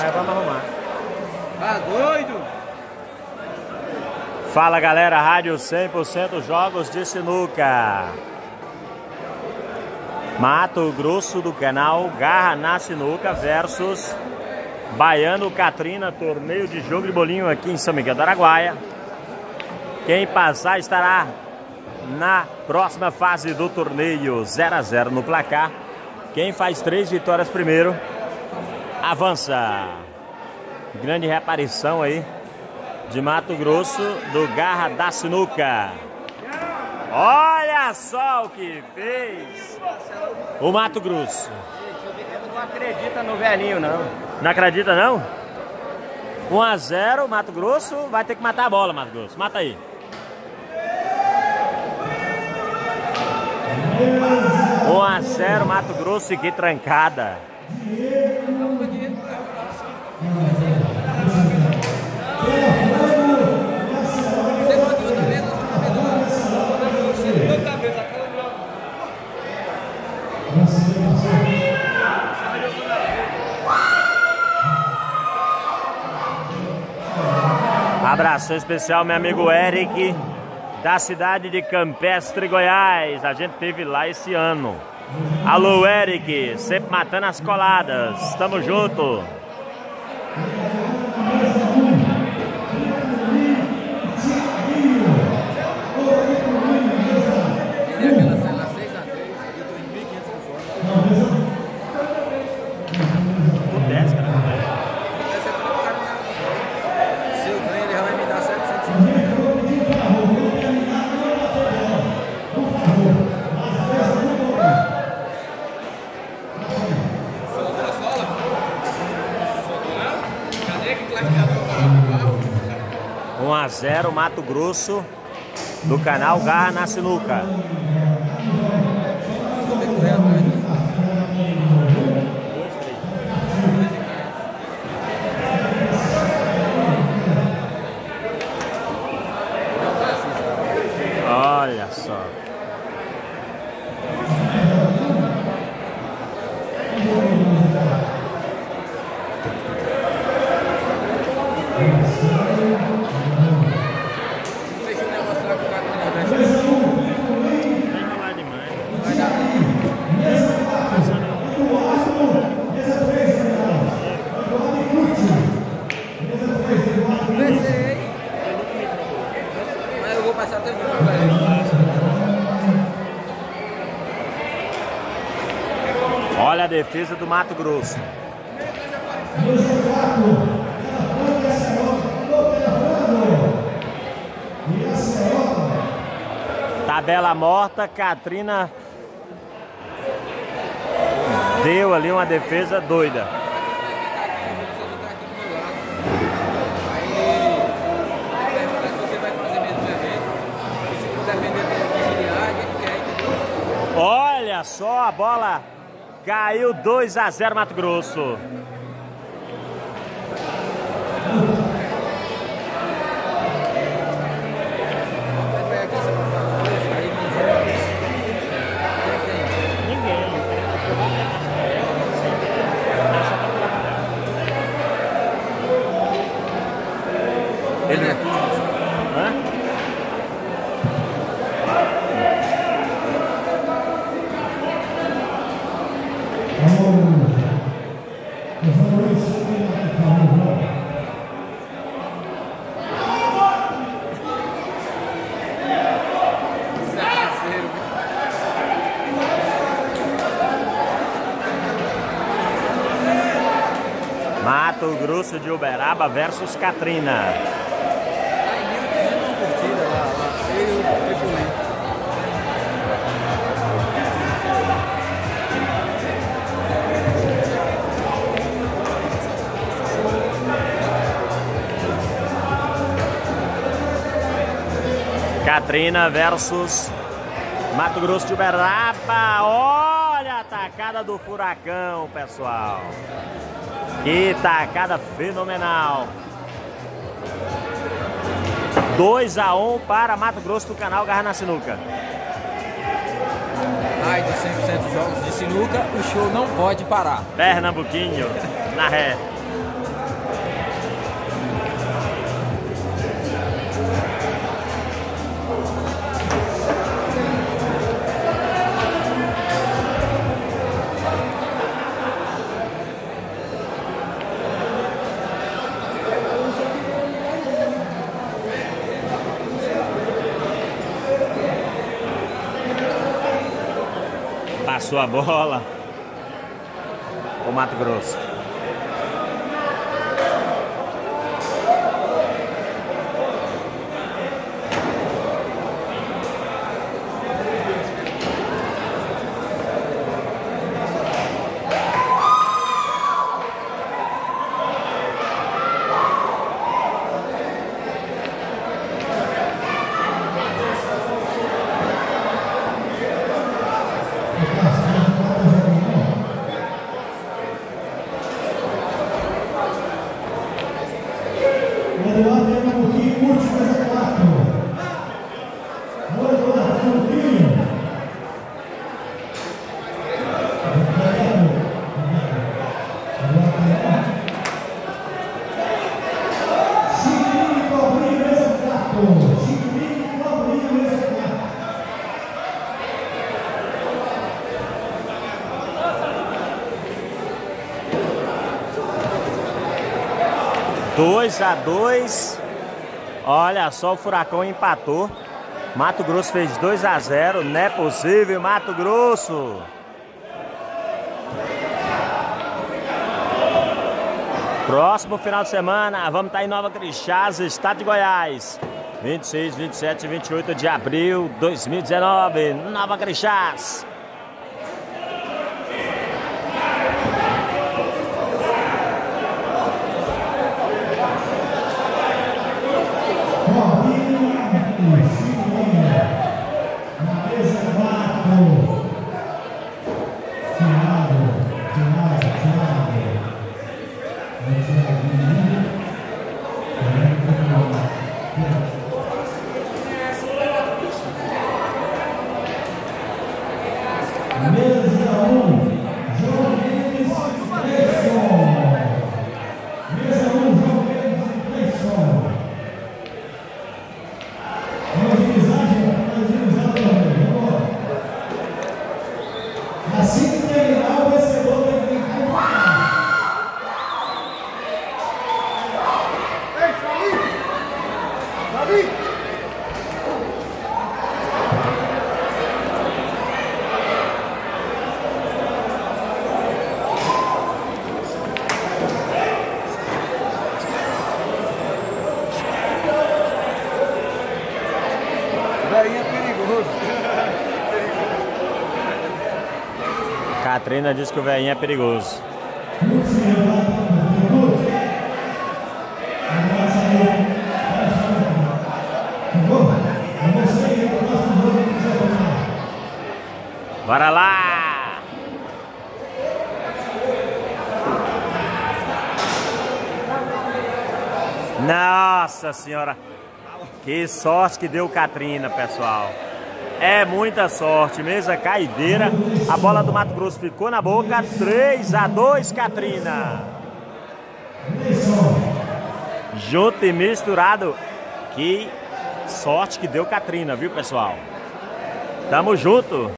Mas vamos arrumar. Tá doido? Fala galera, rádio 100% jogos de sinuca. Mato Grosso do Canal, Garra na Sinuca versus Baiano Katrina, torneio de jogo de bolinho aqui em São Miguel do Araguaia. Quem passar estará na próxima fase do torneio, 0 a 0 no placar. Quem faz 3 vitórias primeiro, avança. Grande reaparição aí de Mato Grosso do Garra da Sinuca. Olha só o que fez o Mato Grosso. Não acredita no velhinho, não. Não acredita, não? 1 a 0, Mato Grosso. Vai ter que matar a bola, Mato Grosso. Mata aí. 1 a 0, Mato Grosso. E que trancada. Abração especial, meu amigo Eric, da cidade de Campestre, Goiás. A gente teve lá esse ano. Alô, Eric, sempre matando as coladas. Tamo junto. Um a 0, Mato Grosso do canal Garra na Sinuca. Olha só. Olha a defesa do Mato Grosso. Tabela morta, Katrina deu ali uma defesa doida. Olha só, a bola caiu. 2 a 0 Mato Grosso. Mato Grosso de Uberaba versus Katrina. Katrina versus Mato Grosso de Uberaba. Olha a tacada do furacão, pessoal. Que tacada fenomenal. 2 a 1 para Mato Grosso do canal Garra na Sinuca. Ai, de 100% jogos de sinuca, o show não pode parar. Pernambuquinho, na ré. Passou a bola. O Mato Grosso. Dois a 2. Olha só, o Furacão empatou. Mato Grosso fez 2 a 0. Não é possível, Mato Grosso. Próximo final de semana, vamos estar em Nova Crixás, estado de Goiás. 26, 27 e 28 de abril de 2019, Nova Crixás. Assim que terminar, o vencedor tem que ficar. Velhinho é perigoso. Katrina diz que o velhinho é perigoso. Bora lá! Nossa senhora! Que sorte que deu Katrina, pessoal. É muita sorte, mesa caideira. A bola do Mato Grosso ficou na boca. 3 a 2, Katrina. Junto e misturado. Que sorte que deu Katrina, viu, pessoal? Tamo junto.